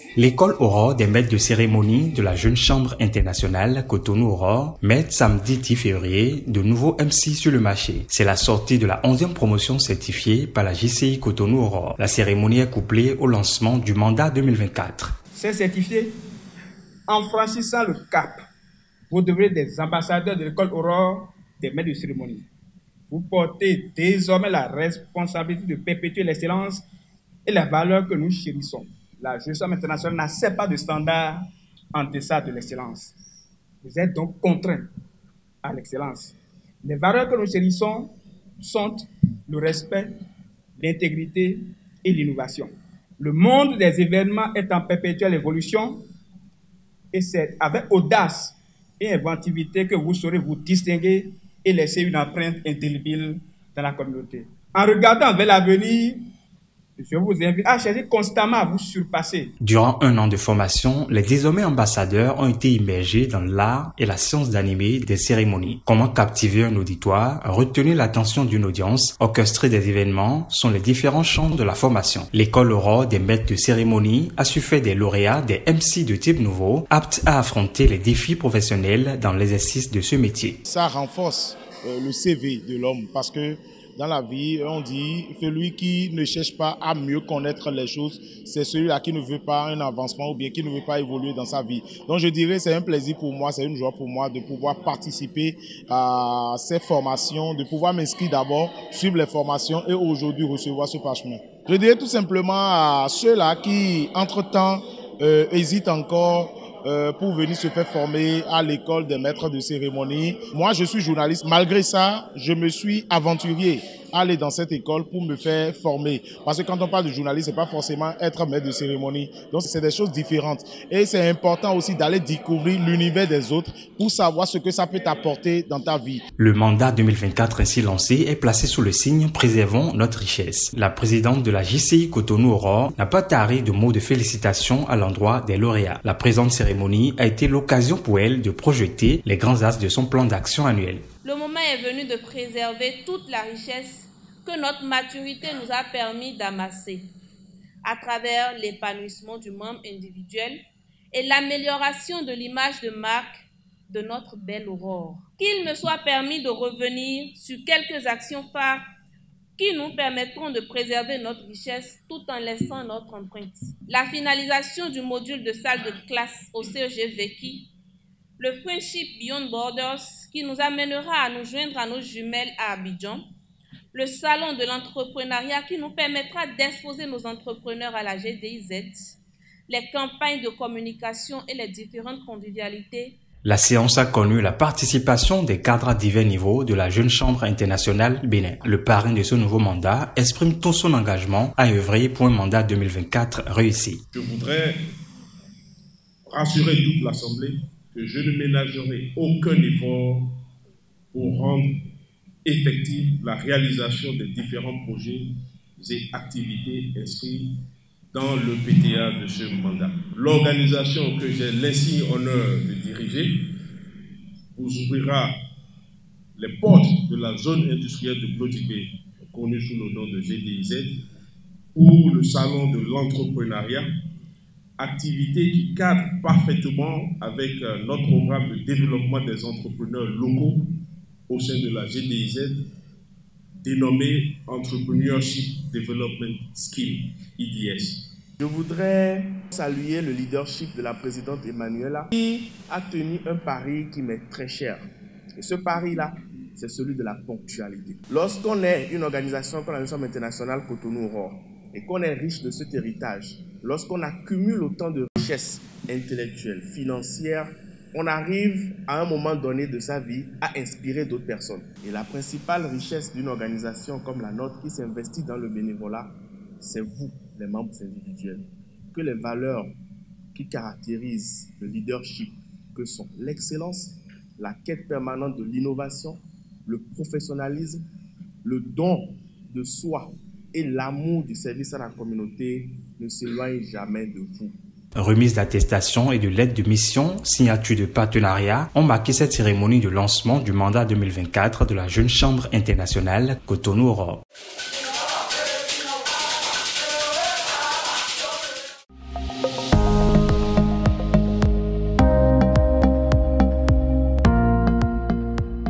L'école Aurore des maîtres de cérémonie de la Jeune Chambre internationale Cotonou-Aurore met samedi 10 février de nouveaux MC sur le marché. C'est la sortie de la 11e promotion certifiée par la JCI Cotonou-Aurore. La cérémonie est couplée au lancement du mandat 2024. C'est certifié. En franchissant le cap, vous devrez des ambassadeurs de l'école Aurore des maîtres de cérémonie. Vous portez désormais la responsabilité de perpétuer l'excellence et les valeurs que nous chérissons. La Jeune Chambre internationale n'accepte pas de standards en deçà de l'excellence. Vous êtes donc contraints à l'excellence. Les valeurs que nous chérissons sont le respect, l'intégrité et l'innovation. Le monde des événements est en perpétuelle évolution et c'est avec audace et inventivité que vous saurez vous distinguer et laisser une empreinte indélébile dans la communauté. En regardant vers l'avenir, je vous invite à chercher constamment à vous surpasser. Durant un an de formation, les désormais ambassadeurs ont été immergés dans l'art et la science d'animer des cérémonies. Comment captiver un auditoire, retenir l'attention d'une audience, orchestrer des événements sont les différents champs de la formation. L'école Aurore des maîtres de cérémonie a su faire des lauréats, des MC de type nouveau, aptes à affronter les défis professionnels dans l'exercice de ce métier. Ça renforce le CV de l'homme parce que dans la vie, on dit celui qui ne cherche pas à mieux connaître les choses, c'est celui-là qui ne veut pas un avancement ou bien qui ne veut pas évoluer dans sa vie. Donc je dirais c'est un plaisir pour moi, c'est une joie pour moi de pouvoir participer à ces formations, de pouvoir m'inscrire d'abord, suivre les formations et aujourd'hui recevoir ce parchemin. Je dirais tout simplement à ceux-là qui, entre-temps, hésitent encore pour venir se faire former à l'école des maîtres de cérémonie. Moi, je suis journaliste. Malgré ça, je me suis aventurier à aller dans cette école pour me faire former. Parce que quand on parle de journaliste, c'est pas forcément être maître de cérémonie. Donc, c'est des choses différentes. Et c'est important aussi d'aller découvrir l'univers des autres pour savoir ce que ça peut t'apporter dans ta vie. Le mandat 2024 ainsi lancé est placé sous le signe « Préservons notre richesse ». La présidente de la JCI Cotonou-Aurore n'a pas taré de mots de félicitations à l'endroit des lauréats. La présente cérémonie a été l'occasion pour elle de projeter les grands axes de son plan d'action annuel. Le moment est venu de préserver toute la richesse que notre maturité nous a permis d'amasser à travers l'épanouissement du membre individuel et l'amélioration de l'image de marque de notre belle Aurore. Qu'il me soit permis de revenir sur quelques actions phares qui nous permettront de préserver notre richesse tout en laissant notre empreinte. La finalisation du module de salle de classe au CEG Veki, le Friendship Beyond Borders qui nous amènera à nous joindre à nos jumelles à Abidjan, le salon de l'entrepreneuriat qui nous permettra d'exposer nos entrepreneurs à la GDIZ, les campagnes de communication et les différentes convivialités. La séance a connu la participation des cadres à divers niveaux de la Jeune Chambre internationale Bénin. Le parrain de ce nouveau mandat exprime tout son engagement à œuvrer pour un mandat 2024 réussi. Je voudrais rassurer toute l'Assemblée que je ne ménagerai aucun effort pour rendre effective la réalisation des différents projets et activités inscrits dans le PTA de ce mandat. L'organisation que j'ai l'insigne honneur de diriger vous ouvrira les portes de la zone industrielle de Glodibé, connue sous le nom de GDIZ, pour le salon de l'entrepreneuriat, activité qui cadre parfaitement avec notre programme de développement des entrepreneurs locaux au sein de la GDIZ, dénommé Entrepreneurship Development Scheme, IDS. Je voudrais saluer le leadership de la présidente Emmanuela qui a tenu un pari qui m'est très cher. Et ce pari-là, c'est celui de la ponctualité. Lorsqu'on est une organisation comme la Jeune Chambre internationale Cotonou-Aurore et qu'on est riche de cet héritage, lorsqu'on accumule autant de richesses intellectuelles, financières, on arrive à un moment donné de sa vie à inspirer d'autres personnes. Et la principale richesse d'une organisation comme la nôtre qui s'investit dans le bénévolat, c'est vous, les membres individuels. Que les valeurs qui caractérisent le leadership, que sont l'excellence, la quête permanente de l'innovation, le professionnalisme, le don de soi et l'amour du service à la communauté ne s'éloignent jamais de vous. Remise d'attestation et de lettres de mission, signature de partenariat ont marqué cette cérémonie de lancement du mandat 2024 de la Jeune Chambre internationale Cotonou-Aurore.